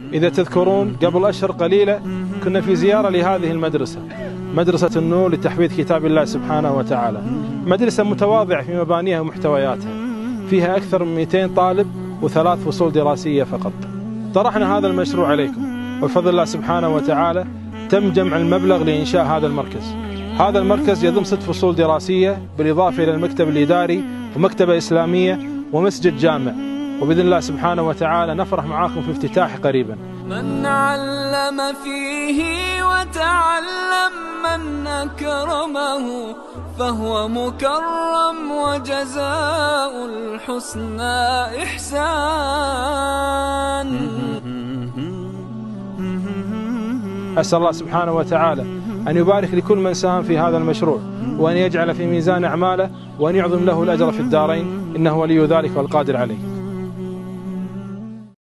إذا تذكرون قبل أشهر قليلة كنا في زيارة لهذه المدرسة، مدرسة النور لتحفيظ كتاب الله سبحانه وتعالى. مدرسة متواضعة في مبانيها ومحتوياتها، فيها أكثر من 200 طالب و3 فصول دراسية فقط. طرحنا هذا المشروع عليكم، وبفضل الله سبحانه وتعالى تم جمع المبلغ لإنشاء هذا المركز. هذا المركز يضم 6 فصول دراسية بالإضافة إلى المكتب الإداري ومكتبة إسلامية ومسجد جامع، وبإذن الله سبحانه وتعالى نفرح معاكم في افتتاح قريبا. من علم فيه وتعلم من أكرمه فهو مكرم وجزاء الحسنى إحسان. أسأل الله سبحانه وتعالى أن يبارك لكل من ساهم في هذا المشروع، وأن يجعل في ميزان أعماله، وأن يعظم له الأجر في الدارين، إنه ولي ذلك والقادر عليه.